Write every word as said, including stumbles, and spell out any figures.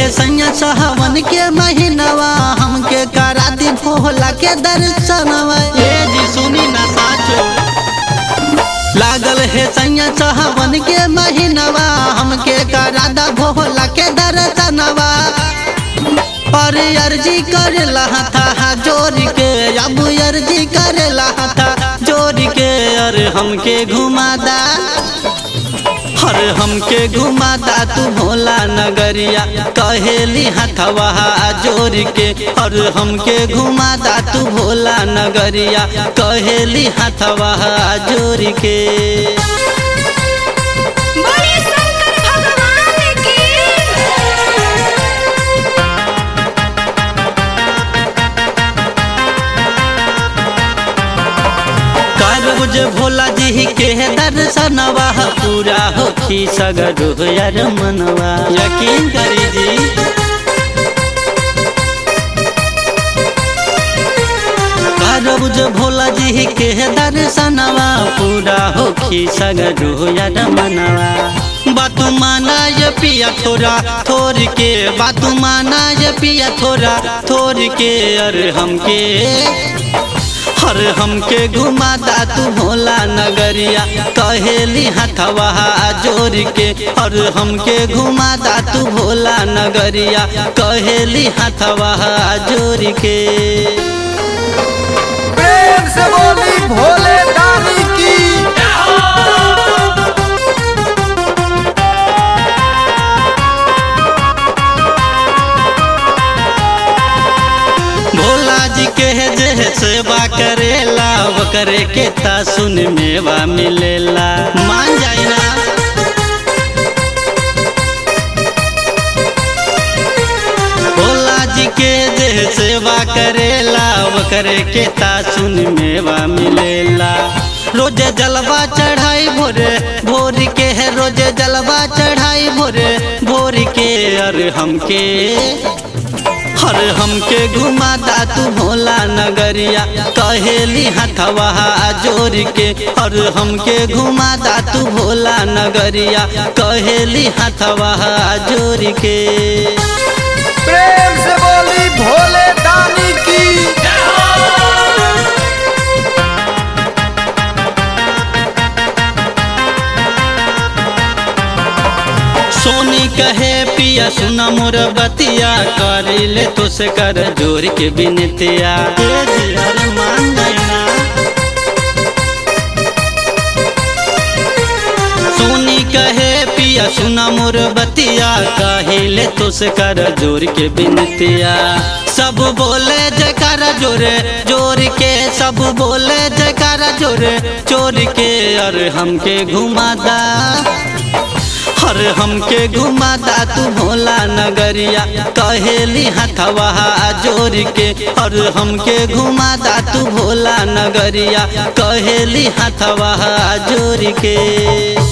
हे सैया सावन के महीनवा हमके करा दी भोला के दर्शनवा। ए जी सुनी ना साचो लागल हे सैया सावन के महीनवा हमके करा दा भोला के दर्शनवा। और अर्जी करेला था जोर के अब अर्जी करेला था जोर के अरे हमके घुमादा हर हमके घुमादा तू भोला नगरिया कहेली हथवा जोर के। और हमके घुमादा तू भोला नगरिया कहेली हथवा जोर के। जे भोला जी के दर्शनवा पूरा होखी सगरो यार मनवा यकीन करी जी। करब जे भोला जी के दर्शनवा पूरा होखी सगरो यार मनवा। बातू माना ये पिया थोड़ा थोड़ के बातू माना ये पिया थोड़ा थोड़ के। अरे हमके हर हमके घुमादा तू भोला नगरिया कहेली हथवा जोर के। और हमके घुमादा तू भोला नगरिया कहेली हथवा जोर के। प्रेम से बोली भोले दानी की। भोला जी के जे सेवा करेला वो करे के ता सुन मेवा मिलेला मान जाई ना। भोला जी के जे सेवा करेला वो करे के ता सुन मेवा मिलेला। रोजे जलवा चढ़ाई भोरे भोर के है रोजे जलवा चढ़ाई भोरे भोर के। अरे हमके हर हमके घुमादा तू भोला नगरिया कहेली हथवा जोर के। और हमके घुमादा तू भोला नगरिया कहेली हथवा जोर के। प्रेम से बोली भोले दानी की। सोनी कहे पिया सुना मोर बतिया करी ले तो से कर जोर के बिनतिया। मान जाना सोनी कहे पिया सुना मोर बतिया कही ले तो से कर जोर के बिनतिया। सब बोले जयकारा जोरे जोर के सब बोले जयकारा जोरे चोर के। और हमके घुमादा हर हमके घुमादा तू भोला नगरिया कहेली हथवा जोर के। और हमके घुमादा तू भोला नगरिया कहेली हथवा जोर के।